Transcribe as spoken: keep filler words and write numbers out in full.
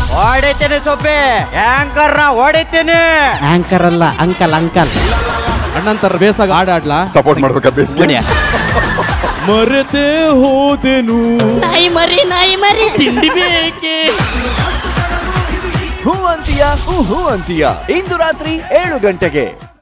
ಹೊಡಿತೀನಿ ಸೊಪ್ಪಿ ಆಂಕರ್ ನ ಹೊಡಿತೀನಿ. ಆಂಕರ್ ಅಲ್ಲ ಅಂಕಲ್ ಅಂಕಲ್. ಅಣ್ಣಂತರ ಬೇಸಾಗ ಆಡಾಡ್ಲಾ ಸಪೋರ್ಟ್ ಮಾಡ್ಬೇಕಾ ಬೇಸಿಗೆ ಮರೆತೆ ಹೋದೆನು ನಾಯಿ ಮರಿ ನಾಯಿ ಮರಿ ತಿಂಡಿ ಬೇಕೆ. ಹೂ ಅಂತೀಯ ಹೂ ಹೂ ಅಂತೀಯ ಇಂದು ರಾತ್ರಿ ಏಳು ಗಂಟೆಗೆ.